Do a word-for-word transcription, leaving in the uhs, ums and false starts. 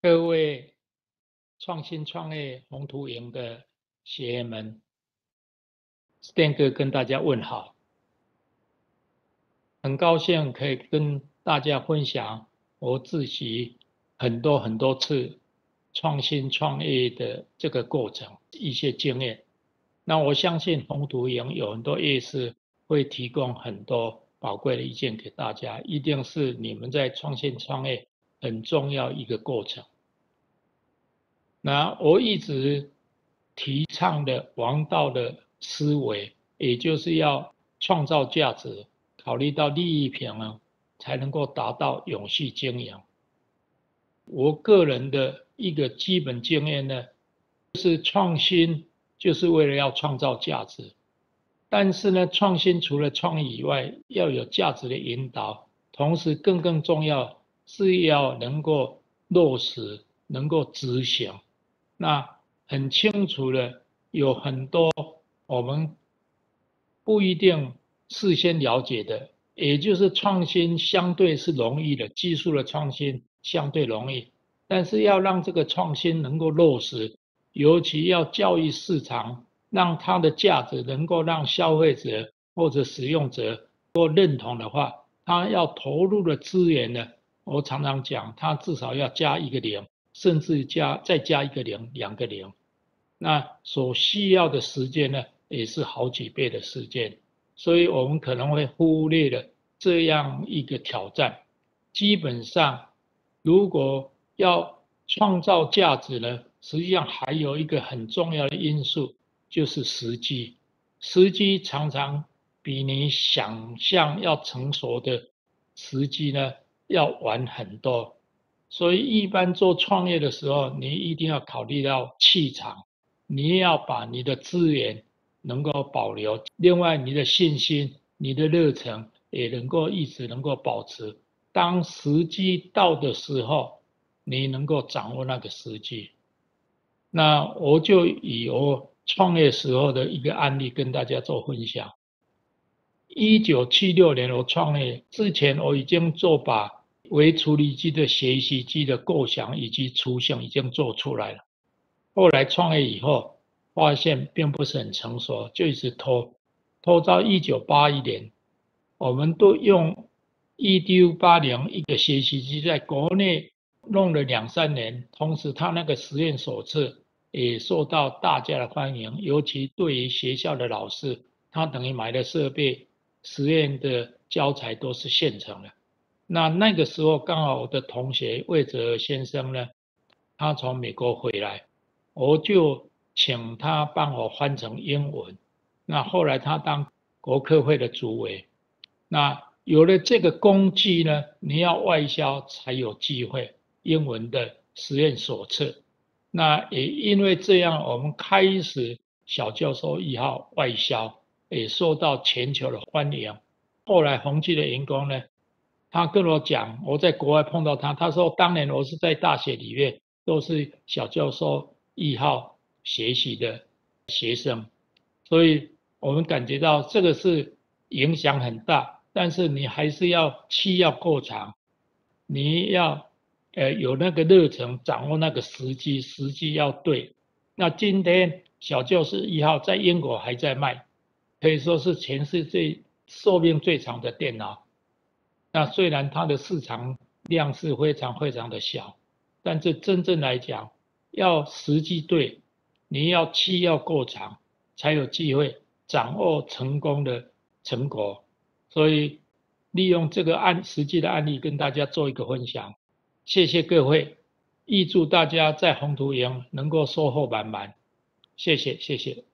各位创新创业宏图营的学员们，Stan 哥跟大家问好，很高兴可以跟大家分享我自己很多很多次创新创业的这个过程，一些经验。那我相信宏图营有很多业师会提供很多宝贵的意见给大家，一定是你们在创新创业很重要一个过程。那我一直提倡的王道的思维，也就是要创造价值，考虑到利益平衡，才能够达到永续经营。我个人的一个基本经验呢，就是创新就是为了要创造价值，但是呢，创新除了创意以外，要有价值的引导，同时更更重要是要能够落实，能够执行。那很清楚的，有很多我们不一定事先了解的，也就是创新相对是容易的，技术的创新相对容易，但是要让这个创新能够落实，尤其要教育市场，让它的价值能够让消费者或者使用者能够认同的话，它要投入的资源呢，我常常讲，它至少要加一个零。甚至加再加一个零，两个零，那所需要的时间呢，也是好几倍的时间，所以我们可能会忽略了这样一个挑战。基本上，如果要创造价值呢，实际上还有一个很重要的因素，就是时机。时机常常比你想象要成熟的时机呢，要晚很多。所以一般做创业的时候，你一定要考虑到气场，你要把你的资源能够保留，另外你的信心、你的热忱也能够一直能够保持。当时机到的时候，你能够掌握那个时机。那我就以我创业时候的一个案例跟大家做分享。一九七六年我创业之前，我已经做把微处理机的学习机的构想以及雏形已经做出来了。后来创业以后，发现并不是很成熟，就一直拖，拖到一九八一年，我们都用 E D U 八零一个学习机在国内弄了两三年，同时他那个实验手册也受到大家的欢迎，尤其对于学校的老师，他等于买的设备、实验的教材都是现成的。那那个时候刚好我的同学魏哲先生呢，他从美国回来，我就请他帮我翻成英文。那后来他当国科会的主委，那有了这个工具呢，你要外销才有机会。英文的实验手册，那也因为这样，我们开始小教授一号外销，也受到全球的欢迎。后来宏基的员工呢，他跟我讲，我在国外碰到他，他说当年我是在大学里面都是小教授一号学习的学生，所以我们感觉到这个是影响很大，但是你还是要气要够长，你要呃有那个热忱，掌握那个时机，时机要对。那今天小教授一号在英国还在卖，可以说是全世界寿命最长的电脑。那虽然它的市场量是非常非常的小，但是真正来讲，要时机对，你要期要够长，才有机会掌握成功的成果。所以利用这个案实际的案例跟大家做一个分享，谢谢各位，预祝大家在宏图营能够收获满满，谢谢谢谢。